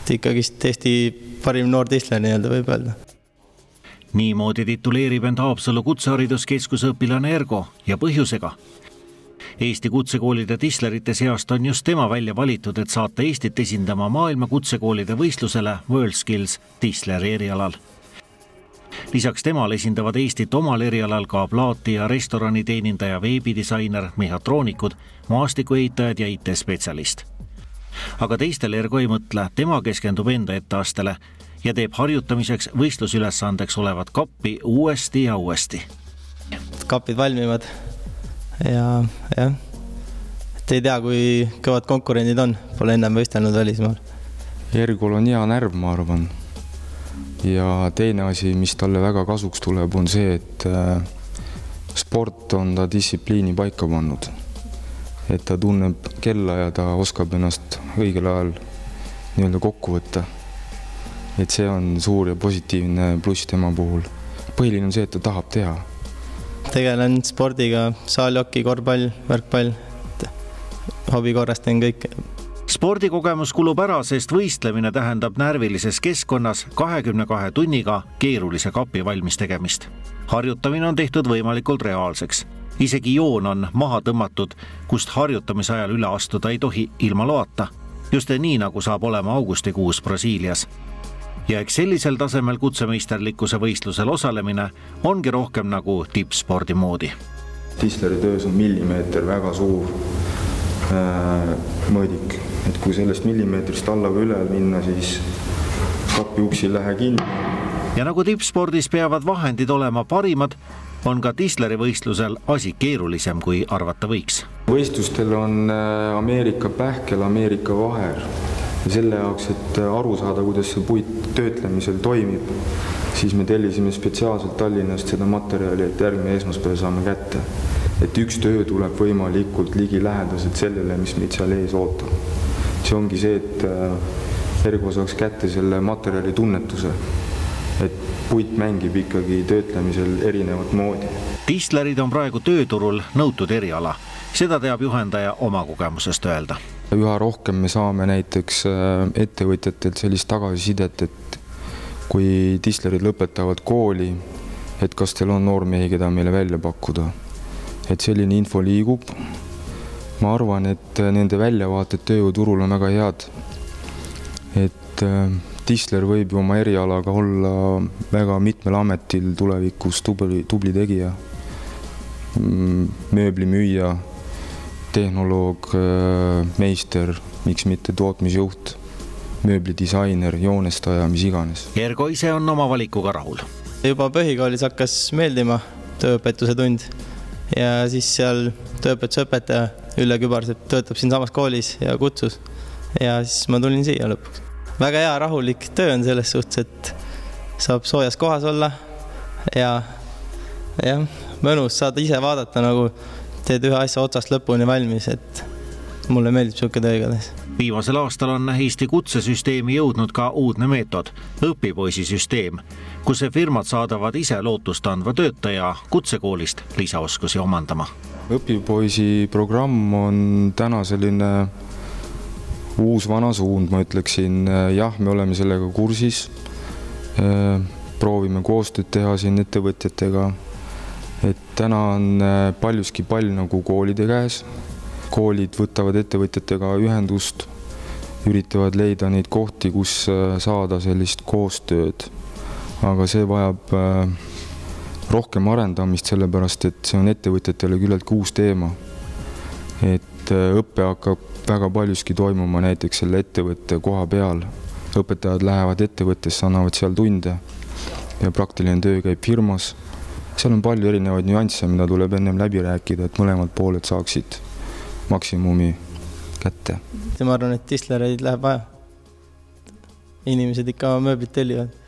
Ikkagist Eesti parim noor tisler nii-öelda võib öelda. Niimoodi tituleerib end Haapsalu kutsehariduskeskuse õpilane Ergo ja põhjusega. Eesti kutsekoolide tislerite seast on just tema välja valitud, et saata Eestit esindama maailma kutsekoolide võistlusele WorldSkills tisleri erialal. Lisaks temal esindavad Eestit omal erialal ka plaati- ja restoraniteenindaja, veebidisainer, mehhatroonikud, maastikueitajad ja IT-spetsialist. Aga teistel Ergo ei mõtle, tema keskendub enda etteastele ja teeb harjutamiseks võistlusülesandeks olevat kappi uuesti ja uuesti. Kapid valmivad ja et ei tea, kui kõvad konkurendid on, pole ennem võistelnud välismaal. Ergol on hea närv, ma arvan. Ja teine asi, mis talle väga kasuks tuleb, on see, et sport on ta distsipliini paika pannud. Et ta tunneb kella ja ta oskab ennast õigel ajal nii-öelda kokku võtta. Et see on suur ja positiivne pluss tema puhul. Põhiline on see, et ta tahab teha. Tegelen spordiga, saaljoki, korvpall, värkpall, hobi korrastan kõik. Spordikogemus kulub ära, sest võistlemine tähendab närvilises keskkonnas 22 tunniga keerulise kapi valmis tegemist. Harjutamine on tehtud võimalikult reaalseks. Isegi joon on maha tõmmatud, kust harjutamise ajal üle astuda ei tohi ilma loata. Just nii, nagu saab olema augustikuus Brasiilias. Ja eks sellisel tasemel kutsemeisterlikkuse võistlusel osalemine ongi rohkem nagu tippspordi moodi. Tisleri töös on millimeeter väga suur mõõdik. Et kui sellest millimeetrist alla või üle minna, siis kapi uksi lähe kinni. Ja nagu tippspordis peavad vahendid olema parimad, on ka tisleri võistlusel asi keerulisem, kui arvata võiks. Võistlustel on Ameerika pähkel, Ameerika vaher. Ja selle jaoks, et aru saada, kuidas see puit töötlemisel toimib, siis me tellisime spetsiaalselt Tallinnast seda materjali, et järgmine esmaspäev saame kätte. Et üks töö tuleb võimalikult ligi lähedaselt sellele, mis meid seal ees ootab. See ongi see, et Ergo saaks kätte selle materjali tunnetuse. Et puit mängib ikkagi töötlemisel erinevat moodi. Tislerid on praegu tööturul nõutud eriala. Seda teab juhendaja oma kogemusest öelda. Üha rohkem me saame näiteks ettevõtjatelt sellist tagasisidet, et kui tislerid lõpetavad kooli, et kas teil on noormehi, keda meile välja pakkuda. Et selline info liigub. Ma arvan, et nende väljavaated tööjõuturul on väga head. Et tisler võib ju oma erialaga olla väga mitmel ametil tulevikus tubli tegija, mööblimüüja, tehnoloog, meister, miks mitte tootmisjuht, mööblidisainer, joonestaja, mis iganes. Ergo ise on oma valikuga rahul. Juba põhikoolis hakkas meeldima tööõpetuse tund ja siis seal tööõpetuse õpetaja Ülle Kübarsepp töötab siin samas koolis ja kutsus ja siis ma tulin siia lõpuks. Väga hea rahulik töö on selles suhtes, et saab soojas kohas olla ja mõnus saada ise vaadata, nagu teed ühe asja otsast lõpuni valmis, et mulle meeldib siuke töö igatahes. Viimasel aastal on Eesti kutsesüsteemi jõudnud ka uudne meetod, õpipoisisüsteem, kus firmad saadavad ise lootust andva töötaja kutsekoolist lisaoskusi omandama. Õpipoisi programm on täna selline uus vana suund, ma ütleksin. Jah, me oleme sellega kursis, proovime koostööd teha siin ettevõtjatega. Et täna on paljuski pall nagu koolide käes. Koolid võtavad ettevõtjatega ühendust, üritavad leida neid kohti, kus saada sellist koostööd. Aga see vajab rohkem arendamist, sellepärast, et see on ettevõtjatele küllaltki uus teema. Et õppe hakkab väga paljuski toimuma näiteks selle ettevõtte koha peal. Õpetajad lähevad ettevõttesse, annavad seal tunde ja praktiline töö käib firmas. Seal on palju erinevaid nüansse, mida tuleb ennem läbi rääkida, et mõlemad pooled saaksid maksimumi kätte. Ma arvan, et tislereid läheb vaja. Inimesed ikka mööblit tellivad.